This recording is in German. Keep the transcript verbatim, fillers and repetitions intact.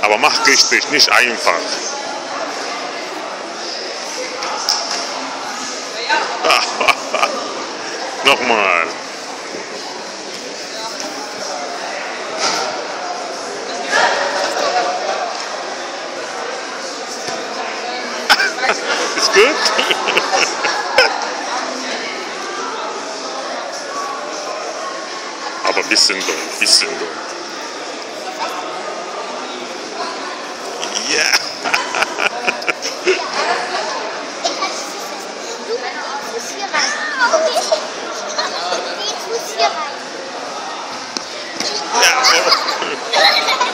Aber mach richtig, nicht einfach. Nochmal. Ist gut? Aber ein bisschen dumm, ein bisschen dumm. Ja. Fuß hier rein. Den Fuß hier rein. Ja, so.